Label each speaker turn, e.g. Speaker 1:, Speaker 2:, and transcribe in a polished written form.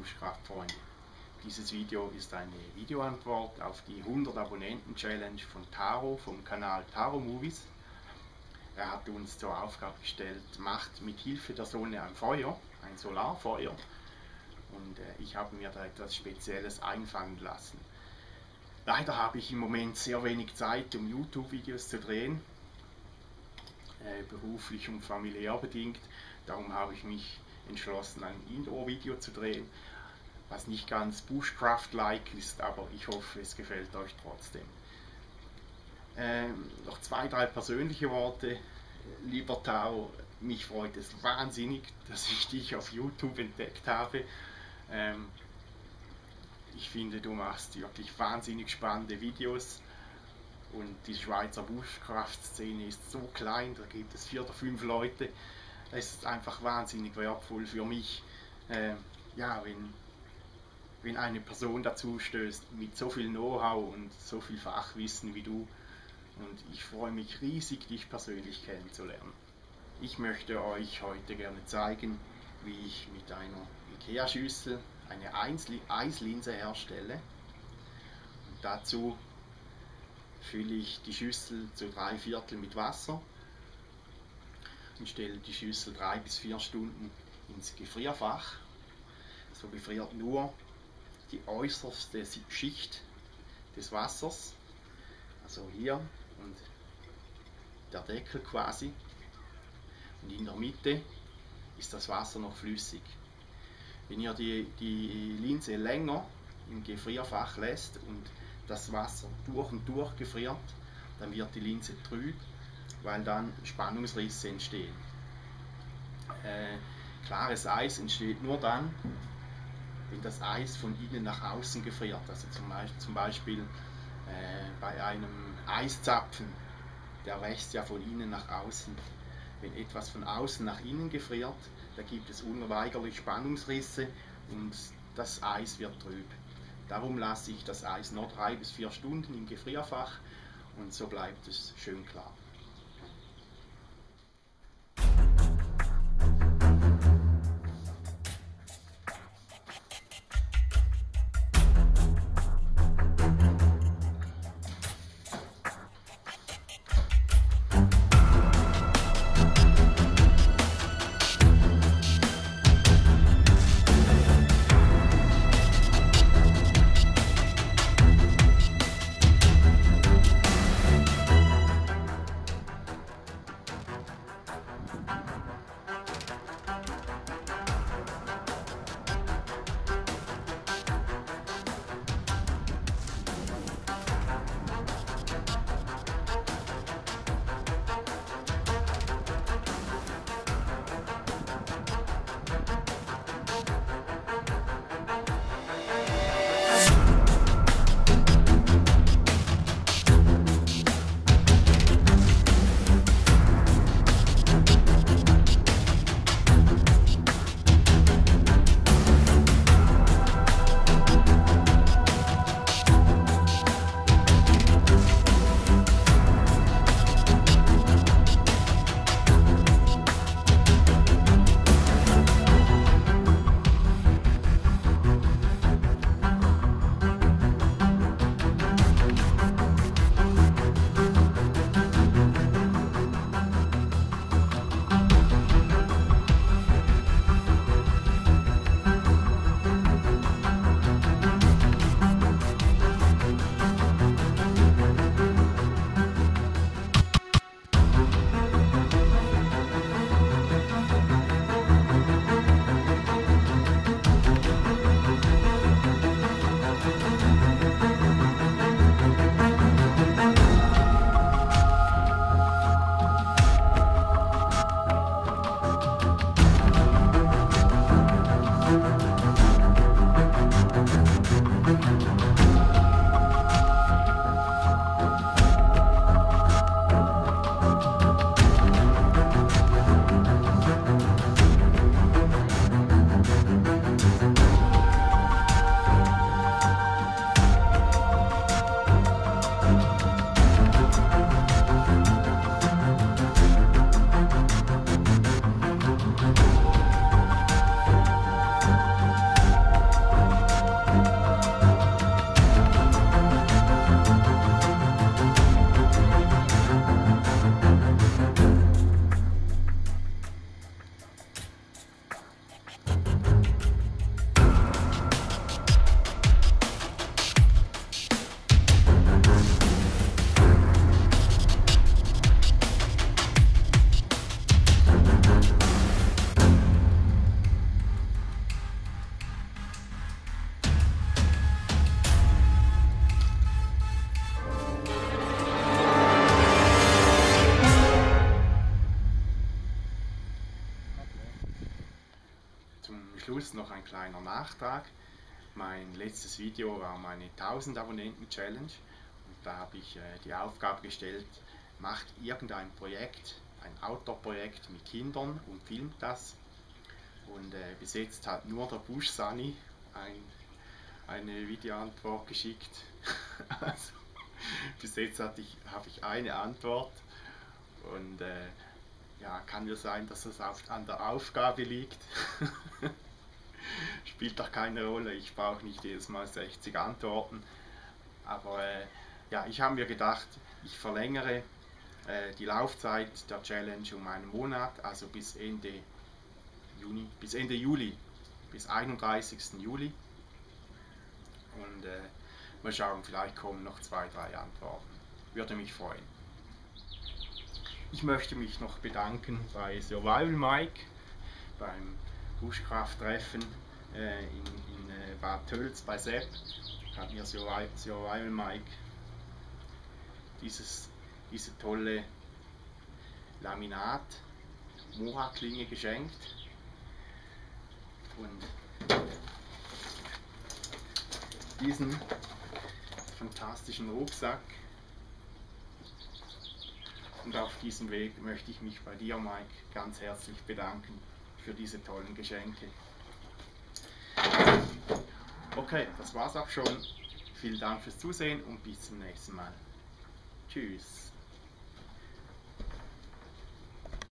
Speaker 1: Buschkraftfreunde. Dieses Video ist eine Videoantwort auf die 100 Abonnenten Challenge von Taro vom Kanal Taro Movies. Er hat uns zur Aufgabe gestellt, macht mit Hilfe der Sonne ein Feuer, ein Solarfeuer, und ich habe mir da etwas Spezielles einfallen lassen. Leider habe ich im Moment sehr wenig Zeit, um YouTube-Videos zu drehen, beruflich und familiär bedingt. Darum habe ich mich entschlossen, ein Indoor-Video zu drehen, was nicht ganz Bushcraft-like ist, aber ich hoffe, es gefällt euch trotzdem. Noch 2, 3 persönliche Worte. Lieber Taro, mich freut es wahnsinnig, dass ich dich auf YouTube entdeckt habe. Ich finde, du machst wirklich wahnsinnig spannende Videos und die Schweizer Bushcraft-Szene ist so klein, da gibt es 4 oder 5 Leute. Es ist einfach wahnsinnig wertvoll für mich, ja, wenn eine Person dazu stößt mit so viel Know-how und so viel Fachwissen wie du. Und ich freue mich riesig, dich persönlich kennenzulernen. Ich möchte euch heute gerne zeigen, wie ich mit einer IKEA-Schüssel eine Eislinse herstelle. Und dazu fülle ich die Schüssel zu 3/4 mit Wasser und stelle die Schüssel 3 bis 4 Stunden ins Gefrierfach. So gefriert nur die äußerste Schicht des Wassers, also hier und der Deckel quasi, und in der Mitte ist das Wasser noch flüssig. Wenn ihr die Linse länger im Gefrierfach lässt und das Wasser durch und durch gefriert, dann wird die Linse trüb, weil dann Spannungsrisse entstehen. Klares Eis entsteht nur dann, wenn das Eis von innen nach außen gefriert, also zum Beispiel bei einem Eiszapfen, der wächst ja von innen nach außen. Wenn etwas von außen nach innen gefriert, da gibt es unweigerlich Spannungsrisse und das Eis wird trüb. Darum lasse ich das Eis noch 3 bis 4 Stunden im Gefrierfach und so bleibt es schön klar. Schluss noch ein kleiner Nachtrag. Mein letztes Video war meine 1000 Abonnenten Challenge und da habe ich die Aufgabe gestellt, macht irgendein Projekt, ein Outdoor-Projekt mit Kindern und filmt das. Und bis jetzt hat nur der Busch Sunny eine Videoantwort geschickt. Also, bis jetzt habe ich eine Antwort und ja, kann ja sein, dass es an der Aufgabe liegt. Spielt doch keine Rolle, ich brauche nicht jedes Mal 60 Antworten. Aber ja, ich habe mir gedacht, ich verlängere die Laufzeit der Challenge um einen Monat, also bis Ende Juli, bis 31. Juli. Und mal schauen, vielleicht kommen noch 2, 3 Antworten. Würde mich freuen. Ich möchte mich noch bedanken bei Survival Mike, beim Bushcraft-Treffen in Bad Tölz bei Sepp. Hat mir Survival Mike diese tolle Laminat Mora-Klinge geschenkt. Und diesen fantastischen Rucksack. Und auf diesem Weg möchte ich mich bei dir, Mike, ganz herzlich bedanken für diese tollen Geschenke. Okay, das war's auch schon. Vielen Dank fürs Zusehen und bis zum nächsten Mal. Tschüss.